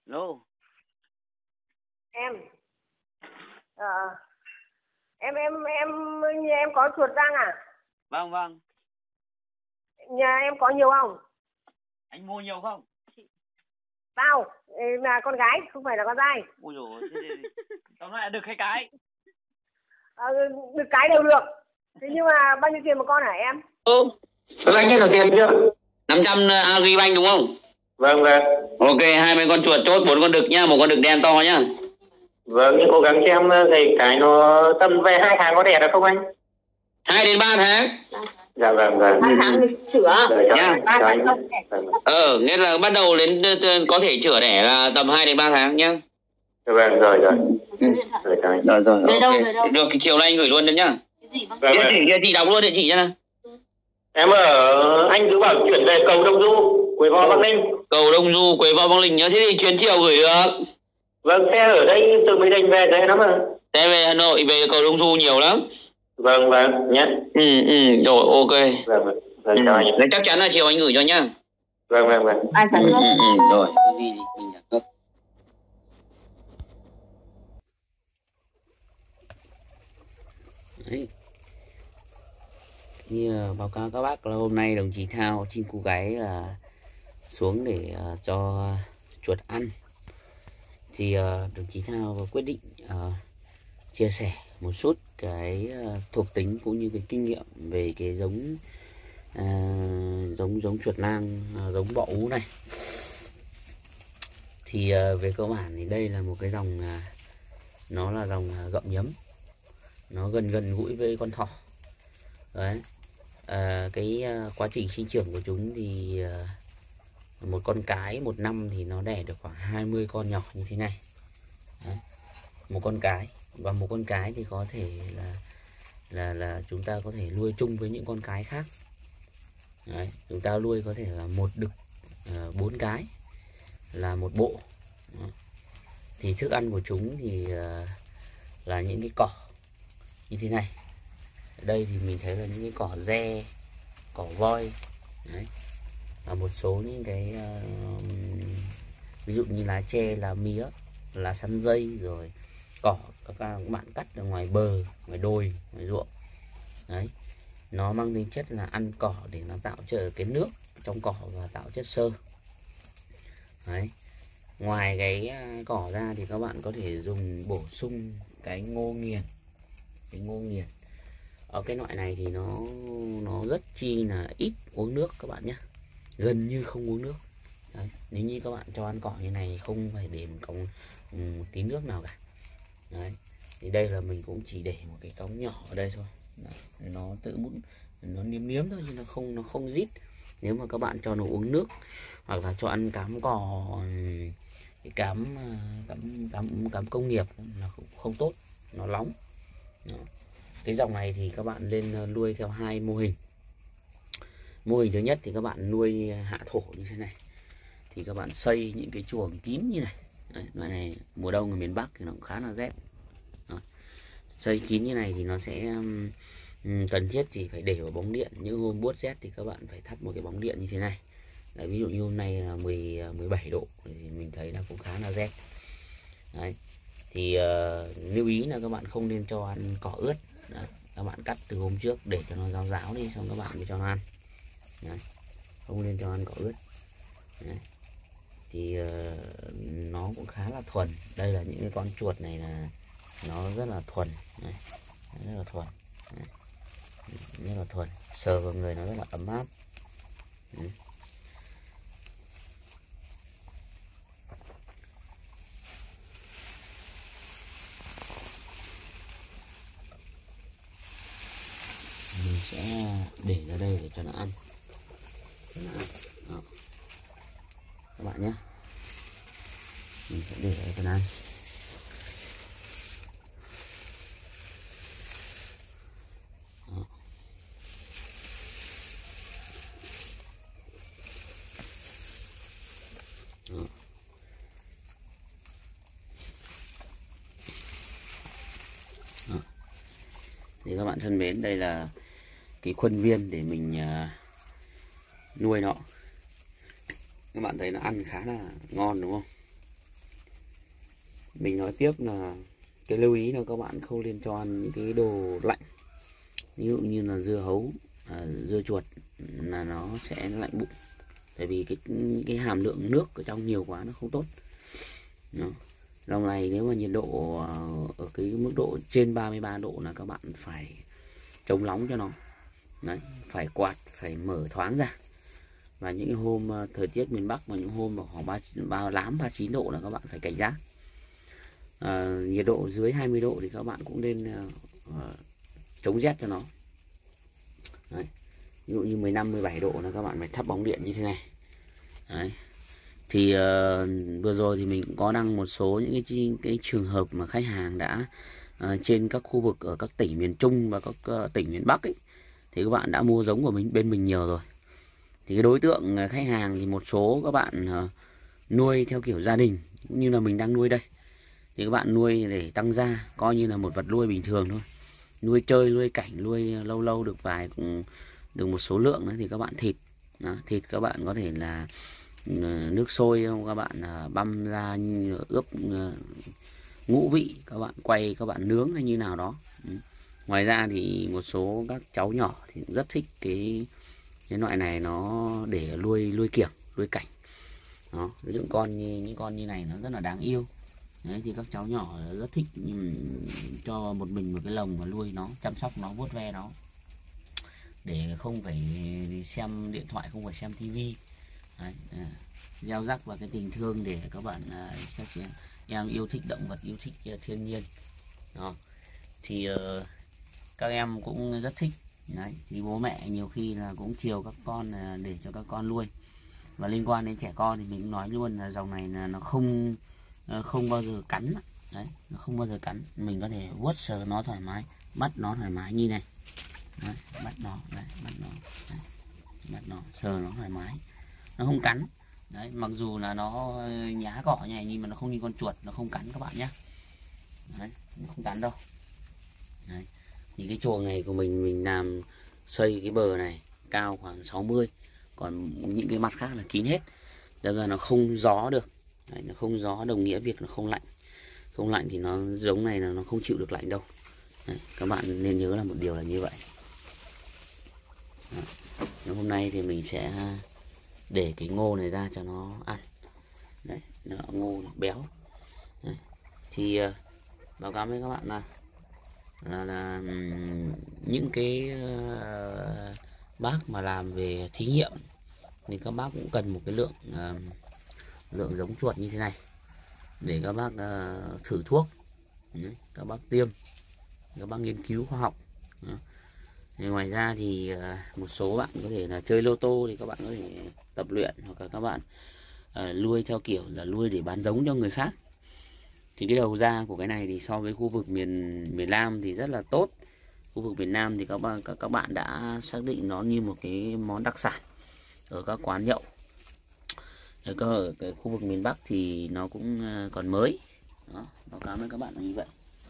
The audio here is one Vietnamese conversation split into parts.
Lô. Em. Nhà em có chuột răng à? Vâng vâng. Nhà em có nhiều không? Anh mua nhiều không? Tao là con gái, không phải là con trai. Ôi dồi, tóm lại được 2 cái. Được cái đều được. Thế nhưng mà bao nhiêu tiền một con hả em? Anh hết là tiền chưa? 500 Agribank đúng không? Vâng vâng. Ok, 20 con chuột chốt, 4 con đực nhá, 1 con đực đen to nhá. Vâng, nhưng cố gắng cho em thì cái nó tầm về 2 tháng có đẻ được không anh? 2 đến 3 tháng. Dạ vâng vâng. 2 tháng mình chữa. Nhá. Nghĩa là bắt đầu đến có thể chữa đẻ là tầm 2 đến 3 tháng nhá. Vâng rồi. Rồi. Về đâu? Được, chiều nay anh gửi luôn đấy nhá. Cái gì vâng? Địa chỉ đọc luôn địa chỉ nhá. Em ở, anh cứ bảo chuyển về cầu Đông Du, Quế Võ, Bắc Ninh. Cầu Đông Du, Quế Võ, Bắc Ninh nhá. Thế thì chuyến chiều gửi được. Vâng, xe ở đây từ Mỹ Đình về đây lắm mà. Thế về Hà Nội, về cầu Đông Du nhiều lắm. Vâng nhé. Rồi ok. Vâng chào anh. Đấy, chắc chắn là chiều anh gửi cho nhá. Vâng. Ai chẳng được. Rồi, đi mình nhà cấp. Đấy. Thì báo cáo các bác là hôm nay đồng chí Thao chim cô gái là xuống để cho chuột ăn. Thì đồng chí Thao quyết định chia sẻ một chút cái thuộc tính cũng như cái kinh nghiệm về cái giống chuột lang, giống bọ ú này. Thì về cơ bản thì đây là một cái dòng nó là dòng gậm nhấm, nó gần gũi với con thỏ. Đấy. Cái quá trình sinh trưởng của chúng thì một con cái một năm thì nó đẻ được khoảng 20 con nhỏ như thế này. Đấy. Một con cái, và một con cái thì có thể là chúng ta có thể nuôi chung với những con cái khác. Đấy. Chúng ta nuôi có thể là một đực 4 cái là một bộ. Đấy. Thì thức ăn của chúng thì là những cái cỏ như thế này. Ở đây thì mình thấy là những cái cỏ re, cỏ voi. Đấy. Và một số những cái ví dụ như lá tre, lá mía, lá sắn dây, rồi cỏ các bạn cắt ở ngoài bờ, ngoài đồi, ngoài ruộng. Đấy. Nó mang tính chất là ăn cỏ để nó tạo trở cái nước trong cỏ và tạo chất xơ. Đấy. Ngoài cái cỏ ra thì các bạn có thể dùng bổ sung cái ngô nghiền. Cái ngô nghiền ở cái loại này thì nó rất chi là ít uống nước các bạn nhé, gần như không uống nước. Đấy. Nếu như các bạn cho ăn cỏ như này không phải để một tí nước nào cả. Đấy. Thì đây là mình cũng chỉ để một cái cống nhỏ ở đây thôi. Đấy. Nó tự muốn nó niếm thôi, chứ nó không rít. Nếu mà các bạn cho nó uống nước hoặc là cho ăn cám cỏ, cái cám công nghiệp là không tốt, nó nóng. Đó. Cái dòng này thì các bạn nên nuôi theo 2 mô hình. Mô hình thứ nhất thì các bạn nuôi hạ thổ như thế này, thì các bạn xây những cái chuồng kín như này. Đấy, loại này mùa đông ở miền Bắc thì nó cũng khá là rét. Đó. Xây kín như này thì nó sẽ cần thiết thì phải để vào bóng điện. Những hôm buốt rét thì các bạn phải thắp một cái bóng điện như thế này. Đấy, ví dụ như hôm nay là 17 độ thì mình thấy là cũng khá là rét. Đấy. Thì lưu ý là các bạn không nên cho ăn cỏ ướt. Đấy. Các bạn cắt từ hôm trước để cho nó ráo đi, xong các bạn mới cho nó ăn. Đấy. Không nên cho ăn cỏ ướt. Đấy. Thì nó cũng khá là thuần. Đây là những cái con chuột này là nó rất là thuần. Đấy. Rất là thuần. Đấy. Rất là thuần, sờ vào người nó rất là ấm áp. Đấy. Mình sẽ để ra đây để cho nó ăn. Đó. Các bạn nhé, mình sẽ để ra cho nó ăn. Đó. Đó. Đó. Thì các bạn thân mến, đây là cái khuôn viên để mình nuôi nó. Các bạn thấy nó ăn khá là ngon đúng không? Mình nói tiếp là cái lưu ý là các bạn không nên cho ăn những cái đồ lạnh, ví dụ như là dưa hấu, dưa chuột là nó sẽ lạnh bụng, tại vì cái hàm lượng nước ở trong nhiều quá nó không tốt. Đó. Dòng này nếu mà nhiệt độ ở cái mức độ trên 33 độ là các bạn phải chống nóng cho nó. Đấy, phải quạt, phải mở thoáng ra. Và những hôm thời tiết miền Bắc mà những hôm mà khoảng 38-39 độ là các bạn phải cảnh giác. Nhiệt độ dưới 20 độ thì các bạn cũng nên chống rét cho nó. Đấy. Ví dụ như 15-17 độ là các bạn phải thắp bóng điện như thế này. Đấy. Thì vừa rồi thì mình cũng có đăng một số những cái trường hợp mà khách hàng đã trên các khu vực ở các tỉnh miền Trung và các tỉnh miền Bắc ấy, thì các bạn đã mua giống của bên mình nhiều rồi. Thì cái đối tượng khách hàng thì một số các bạn nuôi theo kiểu gia đình, cũng như là mình đang nuôi đây. Thì các bạn nuôi để tăng gia, coi như là một vật nuôi bình thường thôi. Nuôi chơi, nuôi cảnh, nuôi lâu lâu được được một số lượng nữa thì các bạn thịt. Đó, thịt các bạn có thể là nước sôi không, các bạn băm ra ướp ngũ vị, các bạn quay, các bạn nướng hay như nào đó. Ngoài ra thì một số các cháu nhỏ thì cũng rất thích cái loại này, nó để nuôi kiểng, nuôi cảnh. Đó, những con như này nó rất là đáng yêu. Đấy, thì các cháu nhỏ rất thích cho một cái lồng và nuôi nó, chăm sóc nó, vuốt ve nó, để không phải xem điện thoại, không phải xem tivi. Gieo rắc vào cái tình thương để các bạn các em yêu thích động vật, yêu thích thiên nhiên. Đó. Thì các em cũng rất thích. Đấy, thì bố mẹ nhiều khi là cũng chiều các con để cho các con nuôi. Và liên quan đến trẻ con thì mình cũng nói luôn là dòng này là nó không bao giờ cắn. Đấy, nó không bao giờ cắn. Mình có thể vuốt sờ nó thoải mái, bắt nó thoải mái như này. Đấy, bắt nó, đấy, bắt nó, đấy, bắt nó, sờ nó thoải mái, nó không cắn. Đấy, mặc dù là nó nhá cỏ như này nhưng mà nó không như con chuột, nó không cắn các bạn nhé. Đấy, nó không cắn đâu. Đấy, thì cái chuồng này của mình làm xây cái bờ này cao khoảng 60, còn những cái mặt khác là kín hết, nên là nó không gió được. Đấy, nó không gió đồng nghĩa việc nó không lạnh. Không lạnh thì nó giống này là nó không chịu được lạnh đâu. Đấy, các bạn nên nhớ là một điều là như vậy. Đấy, hôm nay thì mình sẽ để cái ngô này ra cho nó ăn. Đấy, nó ngô nó béo. Đấy, thì báo cáo với các bạn là những cái bác mà làm về thí nghiệm thì các bác cũng cần một cái lượng giống chuột như thế này để các bác thử thuốc. Đấy, các bác tiêm, các bác nghiên cứu khoa học. Đó. Ngoài ra thì một số bạn có thể là chơi lô tô thì các bạn có thể tập luyện, hoặc là các bạn nuôi theo kiểu là nuôi để bán giống cho người khác. Thì cái đầu ra của cái này thì so với khu vực miền Nam thì rất là tốt. Khu vực miền Nam thì các bạn đã xác định nó như một cái món đặc sản ở các quán nhậu. Ở cái khu vực miền Bắc thì nó cũng còn mới. Đó, báo cáo với các bạn là như vậy.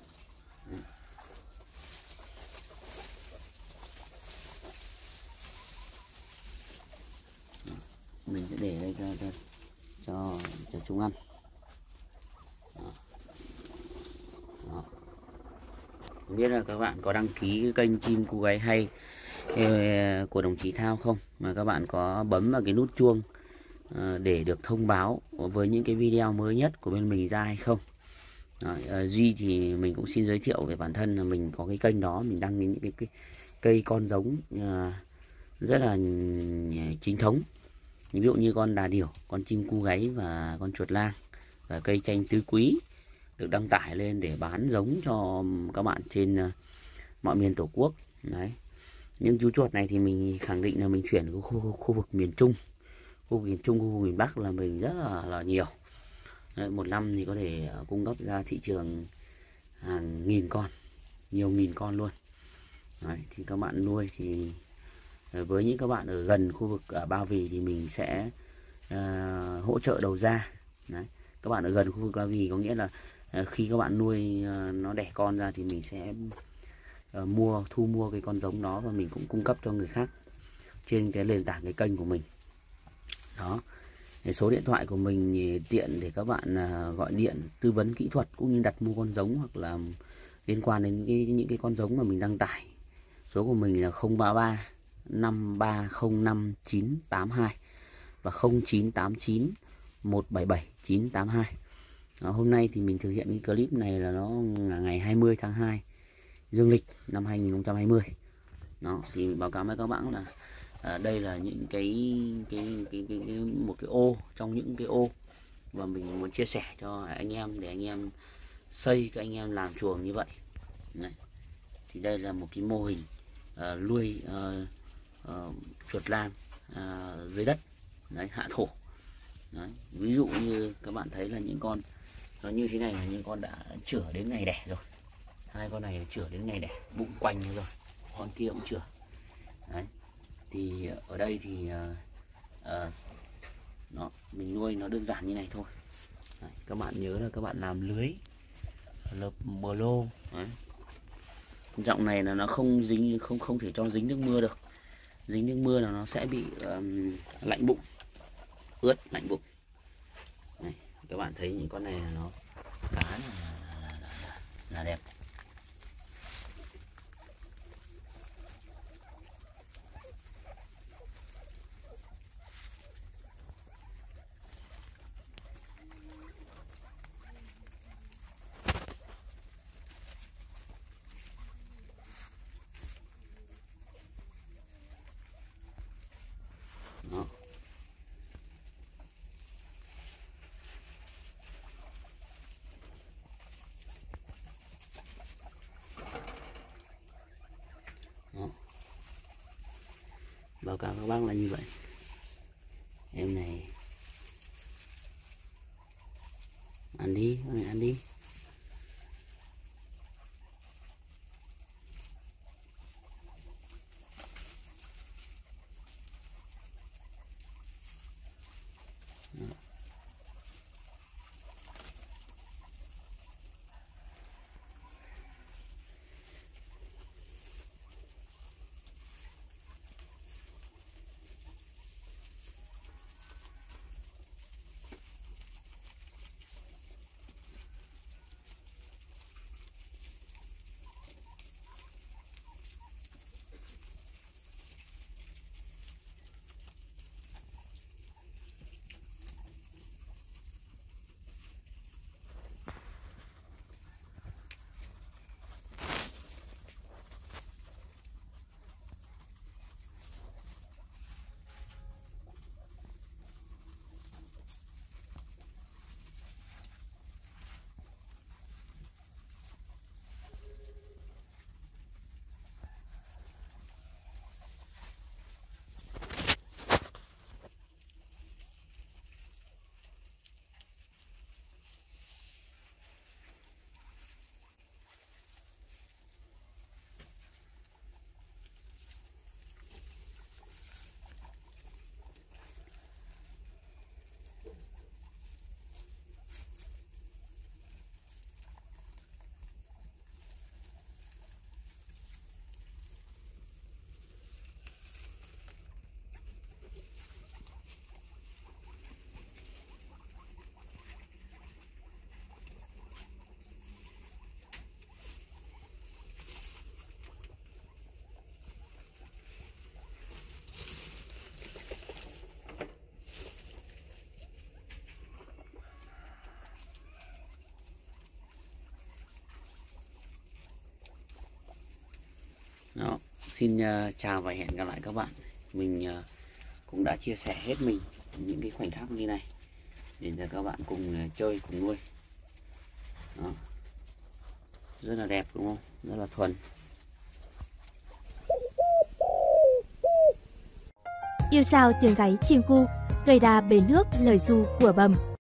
Mình sẽ để đây cho chúng ăn. Đó. Đó. Không biết là các bạn có đăng ký cái kênh Chim Cu Gáy Hay của đồng chí Thao không, mà các bạn có bấm vào cái nút chuông để được thông báo với những cái video mới nhất của bên mình ra hay không. Đó, Duy thì mình cũng xin giới thiệu về bản thân là mình có cái kênh đó, mình đăng những cái cây con giống rất là chính thống. Ví dụ như con đà điểu, con chim cu gáy và con chuột lang và cây chanh tứ quý được đăng tải lên để bán giống cho các bạn trên mọi miền Tổ quốc. Đấy. Nhưng chú chuột này thì mình khẳng định là mình chuyển ở khu vực miền Trung. Khu vực miền Trung, khu vực miền Bắc là mình rất là nhiều. Đấy, một năm thì có thể cung cấp ra thị trường hàng nghìn con, nhiều nghìn con luôn. Đấy, thì các bạn nuôi thì với những các bạn ở gần khu vực ở Ba Vì thì mình sẽ hỗ trợ đầu ra. Đấy, các bạn ở gần khu vực Ba Vì có nghĩa là khi các bạn nuôi nó đẻ con ra thì mình sẽ thu mua cái con giống đó và mình cũng cung cấp cho người khác trên cái nền tảng cái kênh của mình. Đó. Số điện thoại của mình thì tiện để các bạn gọi điện tư vấn kỹ thuật cũng như đặt mua con giống hoặc là liên quan đến những cái con giống mà mình đăng tải. Số của mình là 033 5305 982 và 0989 177 982. Hôm nay thì mình thực hiện cái clip này là nó là ngày 20 tháng 2 dương lịch năm 2020. Đó, thì báo cáo với các bạn là đây là những một cái ô trong những cái ô và mình muốn chia sẻ cho anh em để anh em xây cho anh em làm chuồng như vậy. Đấy. Thì đây là một cái mô hình nuôi chuột lang dưới đất. Đấy, hạ thổ. Đấy. Ví dụ như các bạn thấy là những con nó như thế này là những con đã chửa đến ngày đẻ rồi. Hai con này chửa đến ngày đẻ, bụng quanh rồi, con kia cũng chửa. Đấy. Thì ở đây thì mình nuôi nó đơn giản như này thôi. Đấy. Các bạn nhớ là các bạn làm lưới lợp bờ lô. Đấy. Dòng này là nó không dính, không thể cho dính nước mưa được. Dính nước mưa là nó sẽ bị lạnh bụng, ướt lạnh bụng. Này, các bạn thấy những con này là nó khá là đẹp. Đó. Đó. Báo cáo các bác là như vậy. Em này ăn đi, ăn đi. Đó, xin chào và hẹn gặp lại các bạn. Mình cũng đã chia sẻ hết mình những cái khoảnh khắc như này để cho các bạn cùng chơi cùng nuôi. Đó. Rất là đẹp đúng không? Rất là thuần. Yêu sao tiếng gáy chim cu, gây đà bến nước lời ru của bầm.